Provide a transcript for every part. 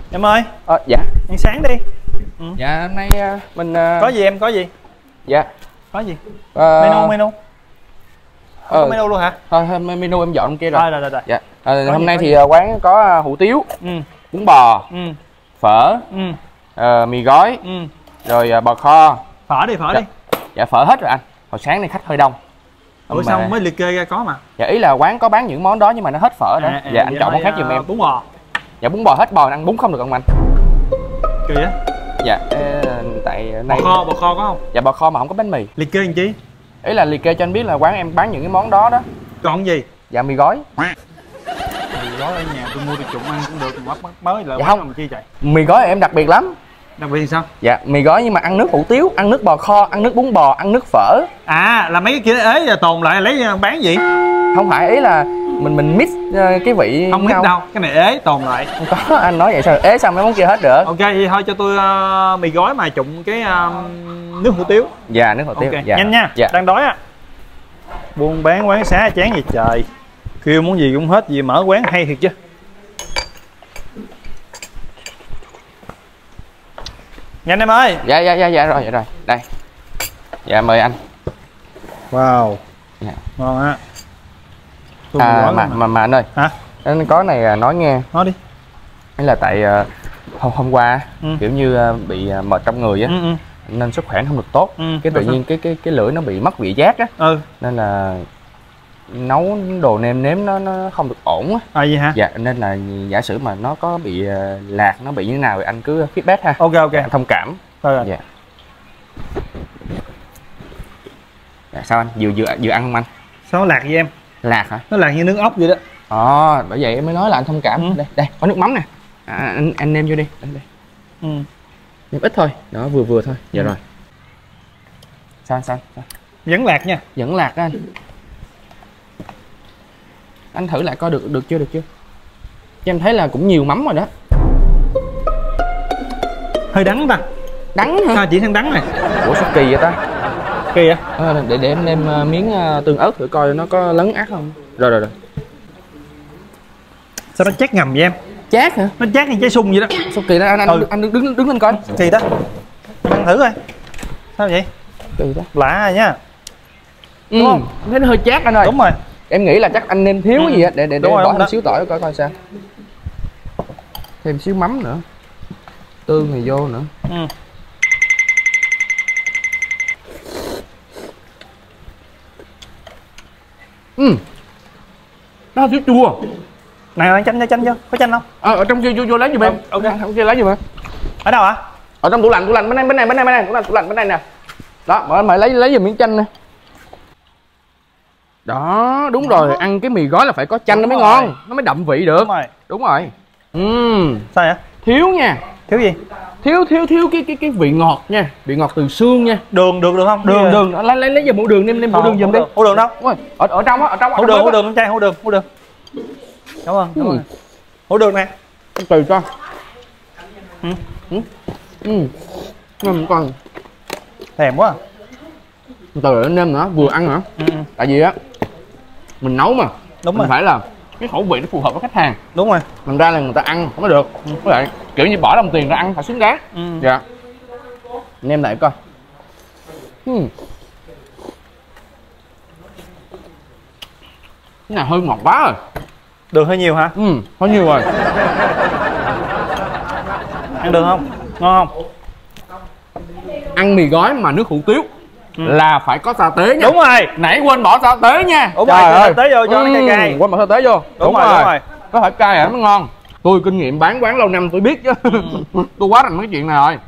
Em ơi. Dạ. Ăn sáng đi. Dạ hôm nay mình Có gì em, có gì? Dạ. Có gì? Menu. Không có menu luôn hả? Thôi menu em dọn kia rồi. Rồi. Dạ. Hôm nay thì quán có hủ tiếu, bún bò, phở, mì gói, rồi bò kho. Phở đi. Dạ phở hết rồi anh. Hồi sáng nay khách hơi đông. Ủa sao mới liệt kê ra có mà. Dạ ý là quán có bán những món đó nhưng mà nó hết phở đó. Dạ anh chọn món khác giùm em. Bún bò. Dạ bún bò hết bò, ăn bún không được không anh? Kỳ á. Dạ tại này bò kho có không? Dạ bò kho mà không có bánh mì. Liệt kê làm chi? Ý là liệt kê cho anh biết là quán em bán những cái món đó đó. Còn gì? Dạ mì gói. Mì gói ở nhà tôi mua được chục ăn cũng được, bắt mới là dạ không làm chi vậy? Mì gói em đặc biệt lắm. Đặc biệt sao? Dạ mì gói nhưng mà ăn nước hủ tiếu, ăn nước bò kho, ăn nước bún bò, ăn nước phở. À là mấy cái kia ế rồi tồn lại lấy bán gì? Không phải, ý là mình mix cái vị. Không mix đâu, cái này ế tồn lại. Không có, anh nói vậy sao ế xong mấy món kia hết được. Ok thì thôi cho tôi mì gói mà trụng cái nước hủ tiếu. Dạ nước hủ tiếu. Okay. Dạ. Nhanh nha. Dạ. Đang đói á. Buôn bán quán xá chán gì trời. Kêu muốn gì cũng hết, gì mở quán hay thiệt chứ. Nhanh em ơi. Dạ rồi. Đây. Dạ mời anh. Wow. Dạ. Ngon á. Mà anh ơi. Hả? Anh có này nói nghe. Nói đi. Đấy là tại hôm qua kiểu như bị mệt trong người á. Nên sức khỏe không được tốt. Cái tự nhiên cái lưỡi nó bị mất vị giác á. Nên là nấu đồ nêm nếm nó không được ổn á. Vậy hả? Dạ nên là giả sử mà nó có bị lạc, nó bị như thế nào thì anh cứ feedback ha. Ok. Anh thông cảm. Rồi. Dạ. Dạ sao anh? Vừa ăn không anh? Sao nó lạc vậy em? Lạc hả? Nó lạc như nước ốc vậy đó. Bởi vậy em mới nói là anh thông cảm. Đây có nước mắm nè. Anh nêm vô đi. Đây. Nêm ít thôi, đó vừa thôi. Dạ rồi. Sao? Vẫn lạc nha. Vẫn lạc đó anh. Anh thử lại coi được chưa? Chứ em thấy là cũng nhiều mắm rồi đó. Hơi đắng ta. Đắng hả? Sao chỉ thằng đắng này? Ủa sao kỳ vậy ta? Kỳ vậy? Để em nêm miếng tương ớt thử coi nó có lấn át không. Rồi. Sao nó chát ngầm vậy em? Chát hả? Nó chát như trái sung vậy đó. Sao kỳ đó anh đứng lên coi. Kỳ đó. Ăn thử coi. Sao vậy? Kỳ đó. Lạ rồi nha. Đúng không? Em thấy nó hơi chát anh ơi. Đúng rồi. Em nghĩ là chắc anh nêm thiếu gì á, để bỏ thêm xíu tỏi coi sao. Thêm xíu mắm nữa. Tương này vô nữa. Nó hơi chua. Này chanh cho. Có chanh không? Ở trong kia vô lấy giùm em. Ok, trong kia lấy giùm em. Ở đâu hả? Ở trong tủ lạnh bên này, tủ lạnh bên này nè. Đó, mày lấy giùm miếng chanh nè. Đó, đúng rồi, ăn cái mì gói là phải có chanh nó mới ngon, nó mới đậm vị được. Đúng rồi. Sao vậy? Thiếu nha. Thiếu gì? Thiếu cái vị ngọt nha, vị ngọt từ xương nha. Đường được không? Đường, lấy giùm hũ đường, nêm hũ đường giùm đi. Hũ đường đâu? Ở trong á, Hũ đường con trai, hũ đường. Cảm ơn. Hũ đường nè. Tùy cho. Con. Thèm quá. Từ từ nêm nữa, vừa ăn nữa. Tại vì á mình nấu mà. Đúng mình rồi. phải là cái khẩu vị nó phù hợp với khách hàng. Đúng rồi. Mình ra là người ta ăn không có được. Với lại kiểu như bỏ đồng tiền ra ăn phải xứng đáng. Dạ. Nêm lại coi. Cái này hơi ngọt quá rồi. Đường hơi nhiều hả? Hơi nhiều rồi. Ăn đường không? Ngon không? Ăn mì gói mà nước hủ tiếu là phải có sa tế nha. Đúng rồi. Nãy quên bỏ sa tế nha. Đúng rồi, sa tế vô cho nó cay. Quên bỏ sa tế vô. Đúng rồi. Có phải cay hả mới ngon. Tôi kinh nghiệm bán quán lâu năm tôi biết chứ. Tôi quá rành mấy chuyện này rồi.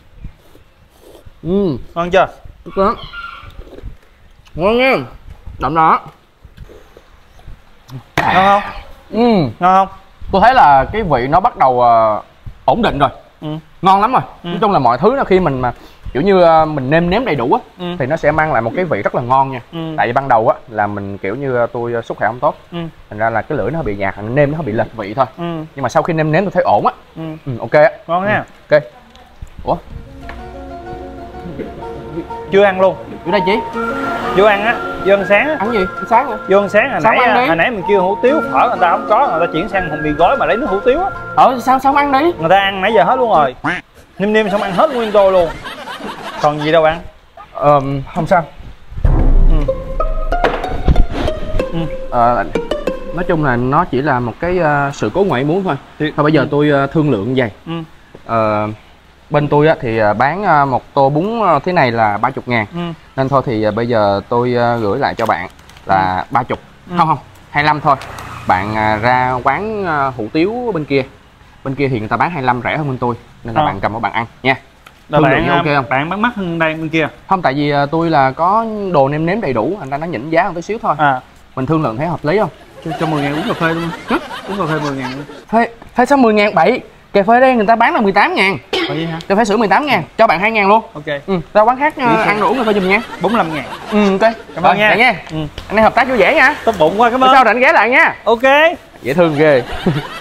Ngon chưa? Được. Ngon nha. Đậm đó. Ngon không? Ngon không? Tôi thấy là cái vị nó bắt đầu ổn định rồi. Ngon lắm rồi. Nói chung là mọi thứ là khi mình mà kiểu như mình nêm nếm đầy đủ á thì nó sẽ mang lại một cái vị rất là ngon nha. Tại vì ban đầu á là mình kiểu như tôi sức khỏe không tốt, thành ra là cái lưỡi nó bị nhạt, nêm nó bị lệch vị thôi. Nhưng mà sau khi nêm nếm tôi thấy ổn á. Ok á. Ngon nha. Ok. Ủa chưa ăn luôn. Vô đây chị. Vô ăn á. Vô ăn sáng á. Ăn gì? Ăn sáng hả? Vô ăn sáng hồi nãy mình kêu hủ tiếu phở người ta không có, người ta chuyển sang mì gói mà lấy nước hủ tiếu á. Sao ăn đi. Người ta ăn nãy giờ hết luôn rồi. Nim xong ăn hết nguyên tô luôn. Còn gì đâu ăn. Không sao. Nói chung là nó chỉ là một cái sự cố ngoại muốn thôi. Thôi bây giờ tôi thương lượng vậy. Bên tôi á, thì bán một tô bún thế này là 30.000. Nên thôi thì bây giờ tôi gửi lại cho bạn là 30. Không 25 thôi. Bạn ra quán hủ tiếu bên kia. Bên kia thì người ta bán 25 rẻ hơn bên tôi. Nên là bạn cầm và bạn ăn nha. Thương lượng ok không? Bạn bán mắc hơn đây bên kia. Không, tại vì tôi là có đồ nêm nếm đầy đủ, thành ra nó nhỉnh giá hơn tí xíu thôi. Mình thương lượng thấy hợp lý không? Cho 10.000 uống cà phê luôn. Uống cà phê 10.000 luôn. Phê sao 10.000? Bậy. Cà phê đây người ta bán là 18.000. Vậy hả? Cà phê sữa 18.000, cho bạn 2.000 luôn. Ok. Ra quán khác ăn đồ uống cà phê giùm nha. 45.000. Ok. Cảm ơn nha. Anh em hợp tác vui vẻ nha. Tốt bụng quá, cảm ơn. Sao rảnh ghé lại nha. Ok. Dễ thương ghê.